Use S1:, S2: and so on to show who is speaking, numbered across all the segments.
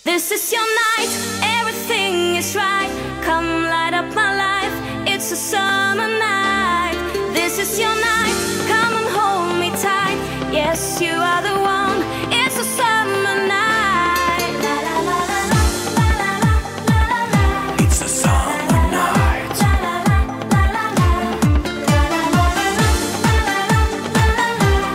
S1: This is your night, everything is right. Come light up my life, it's a summer night. This is your night, come and hold me tight. Yes, you are the one, it's a summer night. La la la la la la la la la la.
S2: It's a summer night.
S1: La la la la la la. La la la la la la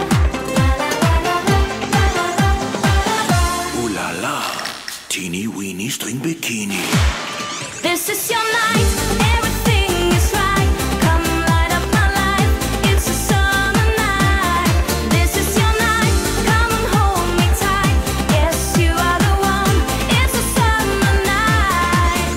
S1: la.
S2: Ooh la la, teeny weeny string bikini.
S1: This is your night, everything is right. Come light up my life, it's a summer night. This is your night, come and hold me tight. Yes, you are the one, it's a summer night.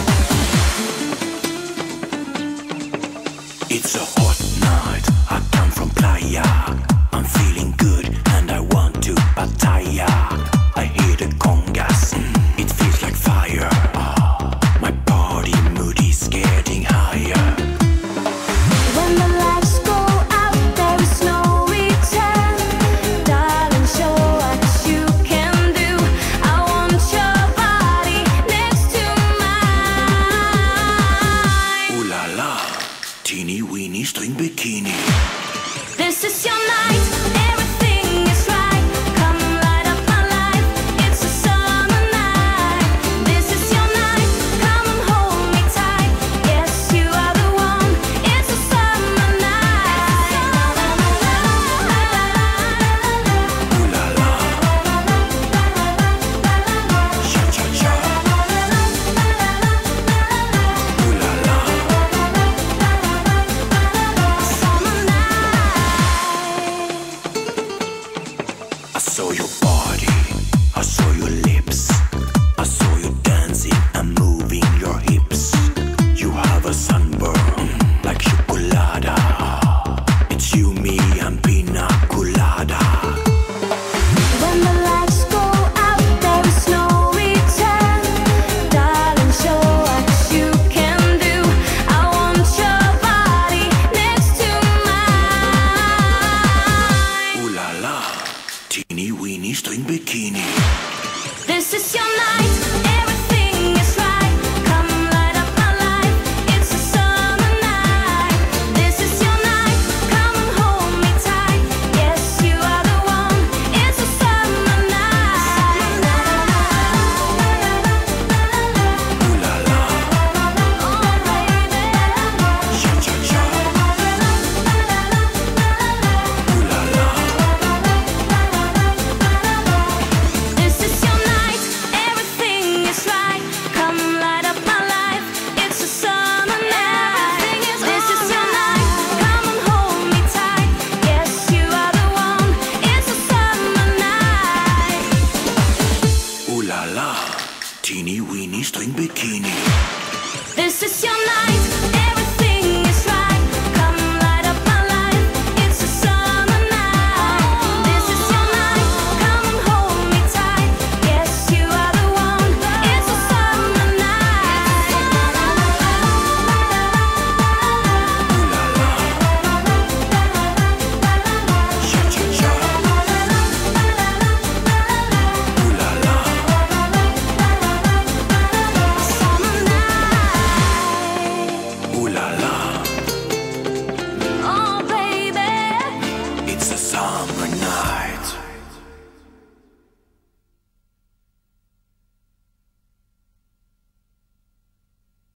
S2: It's a hot night, I come from playa. I'm feeling good and I want to pataya. I hear the congas, it feels like fire. My body mood is getting higher.
S1: When the lights go out, there is no return. Darling, show what you can do. I want your body next to mine.
S2: Ooh la la, teeny weeny string bikini.
S1: This is your night, everything is right. Come light up my life, it's a summer night. This is your night, come and hold me tight. Yes, you are the one, it's a summer night.
S2: Ooh la la, cha cha cha. Ooh la la,
S1: Summer night.
S2: I saw your body, I saw your lips, I saw you dancing and moving your hips. You have a sunburn like chocolada. It's you, me, and pina colada.
S1: When the lights go out, there is no return. Darling, show what you can do. I want your body next to mine.
S2: Ooh la la, teeny weeny string bikini.
S1: This is your night, everything is right. Come light up my life, it's a summer night. This is your night, come and hold me tight. Yes, you are the one, it's a summer night.
S2: Ooh la la,
S1: Oh baby,
S2: cha cha cha. Ooh la la,
S1: this is your night, everything is right. Come light up my life, it's a summer night. This is your night, come and hold me tight. Yes, you are the one, it's a summer night.
S2: ooh la la, teeny weeny string bikini.